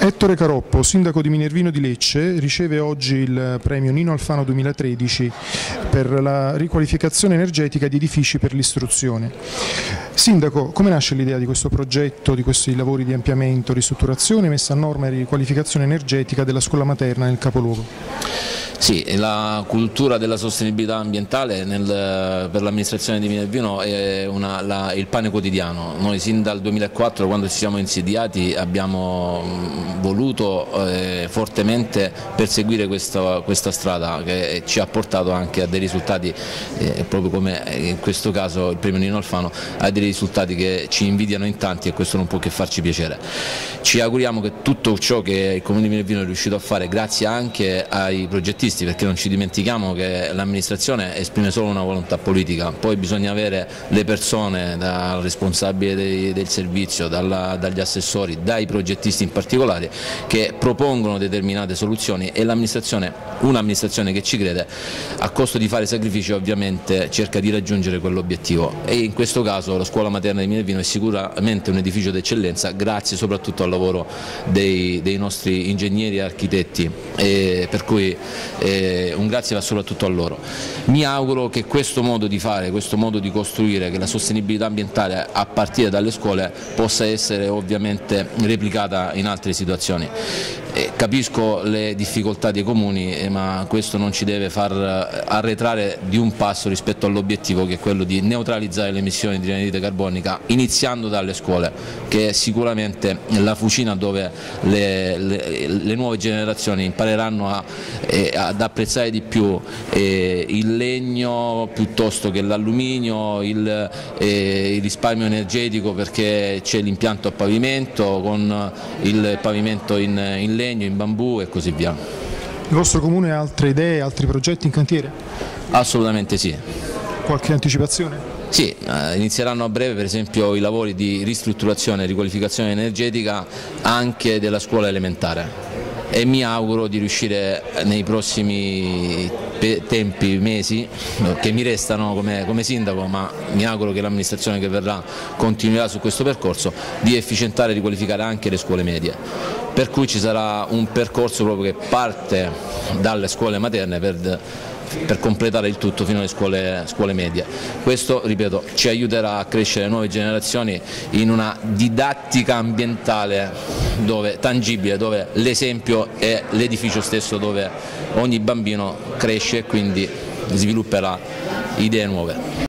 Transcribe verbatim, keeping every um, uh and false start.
Ettore Caroppo, sindaco di Minervino di Lecce, riceve oggi il premio Nino Alfano duemilatredici per la riqualificazione energetica di edifici per l'istruzione. Sindaco, come nasce l'idea di questo progetto, di questi lavori di ampliamento, ristrutturazione, messa a norma e riqualificazione energetica della scuola materna nel capoluogo? Sì, la cultura della sostenibilità ambientale nel, per l'amministrazione di Minervino è una, la, il pane quotidiano. Noi sin dal duemilaquattro, quando ci siamo insediati, abbiamo voluto eh, fortemente perseguire questa, questa strada che ci ha portato anche a dei risultati, eh, proprio come in questo caso il premio Nino Alfano, a dei risultati che ci invidiano in tanti, e questo non può che farci piacere. Ci auguriamo che tutto ciò che il Comune di Minervino è riuscito a fare, grazie anche ai progettisti, perché non ci dimentichiamo che l'amministrazione esprime solo una volontà politica, poi bisogna avere le persone, dal responsabile dei, del servizio, dalla, dagli assessori, dai progettisti in particolare, che propongono determinate soluzioni, e l'amministrazione, un'amministrazione che ci crede, a costo di fare sacrifici ovviamente cerca di raggiungere quell'obiettivo, e in questo caso la scuola materna di Minervino è sicuramente un edificio d'eccellenza, grazie soprattutto al lavoro dei, dei nostri ingegneri e architetti, e per cui Eh, un grazie va soprattutto a loro. Mi auguro che questo modo di fare, questo modo di costruire, che la sostenibilità ambientale a partire dalle scuole possa essere ovviamente replicata in altre situazioni. Eh, capisco le difficoltà dei comuni, eh, ma questo non ci deve far arretrare di un passo rispetto all'obiettivo, che è quello di neutralizzare le emissioni di anidride carbonica, iniziando dalle scuole, che è sicuramente la fucina dove le, le, le nuove generazioni impareranno a, eh, ad apprezzare di più eh, il legno piuttosto che l'alluminio, il, eh, il risparmio energetico, perché c'è l'impianto a pavimento con il pavimento in, in legno, in bambù e così via. Il vostro comune ha altre idee, altri progetti in cantiere? Assolutamente sì. Qualche anticipazione? Sì, eh, inizieranno a breve per esempio i lavori di ristrutturazione e riqualificazione energetica anche della scuola elementare, e mi auguro di riuscire nei prossimi tempi, mesi che mi restano come, come sindaco, ma mi auguro che l'amministrazione che verrà continuerà su questo percorso, di efficientare e riqualificare anche le scuole medie, per cui ci sarà un percorso proprio che parte dalle scuole materne per per completare il tutto fino alle scuole, scuole medie. Questo, ripeto, ci aiuterà a crescere le nuove generazioni in una didattica ambientale dove, tangibile, dove l'esempio è l'edificio stesso dove ogni bambino cresce e quindi svilupperà idee nuove.